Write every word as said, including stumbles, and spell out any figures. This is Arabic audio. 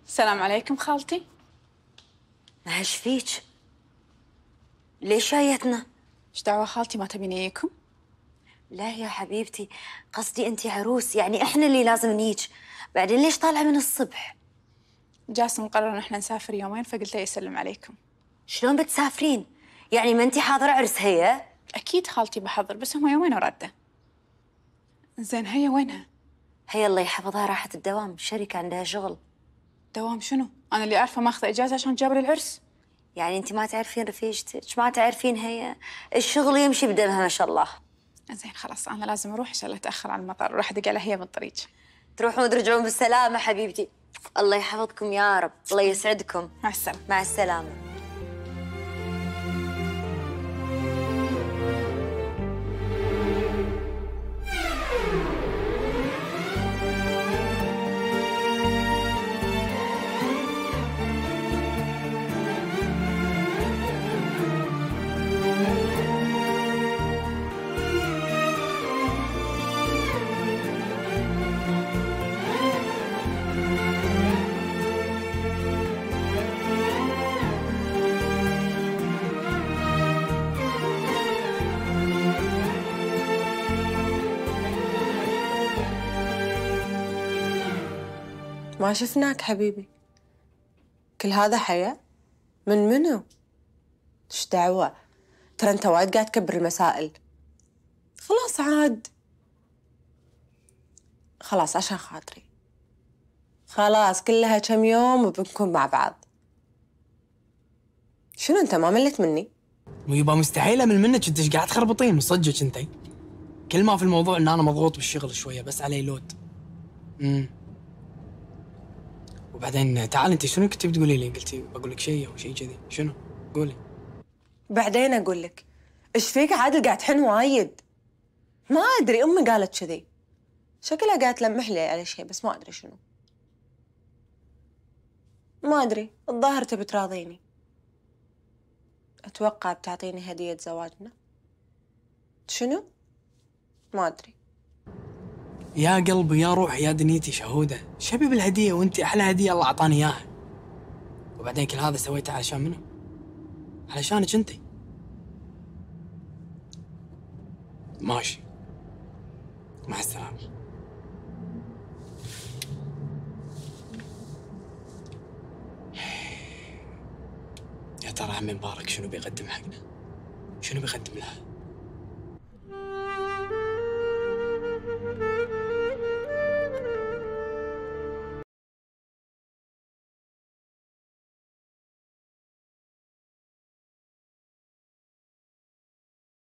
السلام عليكم خالتي. ايش فيك؟ ليش جايتنا؟ ايش دعوة خالتي، ما تبين اجيكم؟ لا يا حبيبتي، قصدي انت عروس، يعني احنا اللي لازم نيج. بعدين ليش طالعه من الصبح؟ جاسم قرر ان احنا نسافر يومين فقلت له يسلم عليكم. شلون بتسافرين؟ يعني ما انت حاضره عرس هي؟ اكيد خالتي بحضر، بس هم يومين ورده. زين هي وينها؟ هي الله يحفظها راحت الدوام، الشركه عندها شغل. دوام شنو؟ انا اللي اعرفه ماخذه اجازه عشان تجابر العرس. يعني انت ما تعرفين رفيجتك، ما تعرفين هي الشغل يمشي بدمها ما شاء الله. زين خلاص انا لازم اروح عشان لا اتاخر على المطار، وراح ادق عليها هي بالطريق. تروحون وترجعون بالسلامه حبيبتي. الله يحفظكم يا رب، الله يسعدكم. مع السلامه. مع السلامه. ما شفناك حبيبي. كل هذا حياة؟ من منو؟ ايش دعوة؟ ترى انت وايد قاعد تكبر المسائل. خلاص عاد. خلاص عشان خاطري. خلاص كلها كم يوم وبنكون مع بعض. شنو انت ما ملت مني؟ ويبا مستحيل امل منك، انت ايش قاعد تخربطين من صدقك انت؟ كل ما في الموضوع ان انا مضغوط بالشغل شويه، بس علي لود. امم وبعدين تعال انت شنو كنتي بتقولي لي؟ قلتي بقول لك شيء او شيء كذي، شنو؟ قولي. بعدين اقول لك. ايش فيك عادل قاعد تحن وايد؟ ما ادري، امي قالت كذي. شكلها قاعد تلمح لي على شيء بس ما ادري شنو. ما ادري، الظاهر تبي تراضيني. اتوقع بتعطيني هدية زواجنا. شنو؟ ما ادري. يا قلبي يا روحي يا دنيتي شهوده، شبي بالهديه وانت احلى هديه الله اعطاني اياها. وبعدين كل هذا سويته علشان منو؟ علشانك انت. ماشي، مع السلامه. يا ترى عمي مبارك شنو بيقدم حقنا؟ شنو بيقدم لها؟